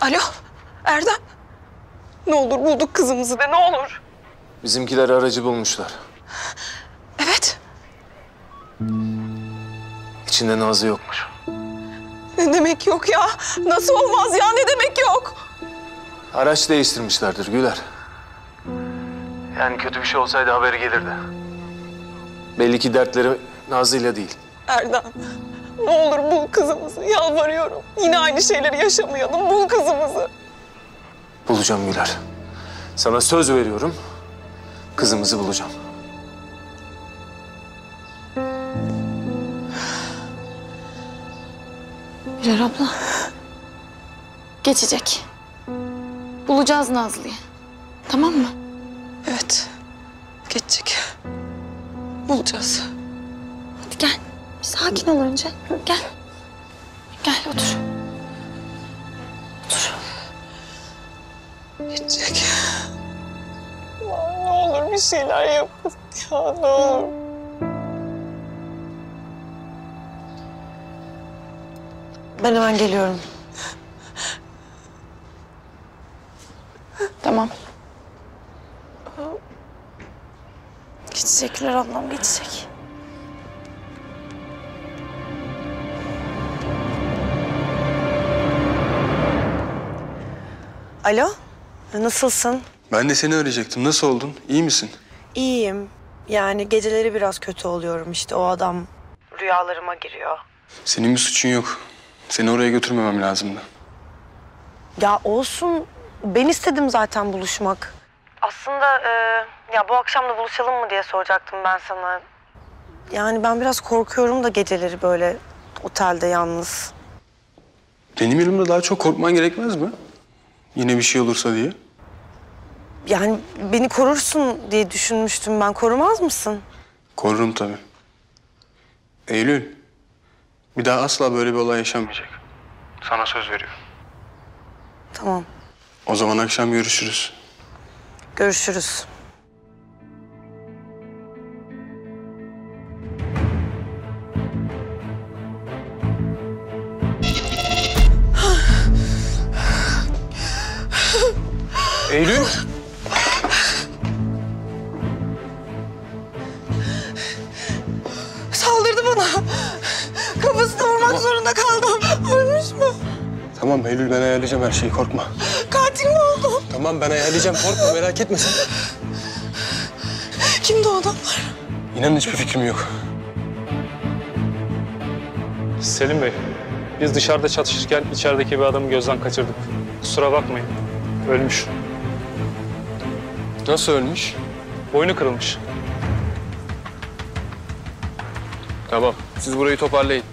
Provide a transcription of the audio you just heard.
Alo Erdem. Ne olur bulduk kızımızı de ne olur. Bizimkiler aracı bulmuşlar. Evet. İçinde Nazlı yokmuş. Ne demek yok ya? Nasıl olmaz ya? Ne demek yok? Araç değiştirmişlerdir Güler. Yani kötü bir şey olsaydı haberi gelirdi. Belli ki dertleri Nazlı'yla değil. Erdem ne olur bul kızımızı. Yalvarıyorum. Yine aynı şeyleri yaşamayalım. Bul kızımızı. Bulacağım Güler. Sana söz veriyorum. Kızımızı bulacağım. Güler abla. Geçecek. Bulacağız Nazlı'yı. Tamam mı? Evet. Geçecek. Bulacağız. Hadi gel. Bir sakin ol önce. Gel. Gel otur. Otur. Geçecek. Ya, ne olur bir şeyler yapın. Ya ne olur. Ben hemen geliyorum. Tamam. Geçecek Güler ablam, geçecek. Alo, nasılsın? Ben de seni arayacaktım. Nasıl oldun? İyi misin? İyiyim. Yani geceleri biraz kötü oluyorum işte. O adam rüyalarıma giriyor. Senin bir suçun yok. Seni oraya götürmemem lazımdı. Ya olsun, ben istedim zaten buluşmak. Aslında ya bu akşam da buluşalım mı diye soracaktım ben sana. Yani ben biraz korkuyorum da geceleri böyle otelde yalnız. Benim yanımda daha çok korkman gerekmez mi? Yine bir şey olursa diye. Yani beni korursun diye düşünmüştüm ben. Korumaz mısın? Korurum tabii. Eylül, bir daha asla böyle bir olay yaşanmayacak. Sana söz veriyorum. Tamam, O zaman akşam görüşürüz. görüşürüz. Eylül! Saldırdı bana. Kafasına vurmak zorunda kaldım. Ölmüş mü? Tamam Eylül, ben ayarlayacağım her şeyi, korkma. Katil mi oldu? Tamam, ben ayarlayacağım, korkma, merak etme sen. Kimdi o adamlar? İnan hiçbir fikrim yok. Selim Bey, biz dışarıda çatışırken içerideki bir adamı gözden kaçırdık. Kusura bakmayın, ölmüş. Nasıl ölmüş? Boynu kırılmış. Tamam, siz burayı toparlayın.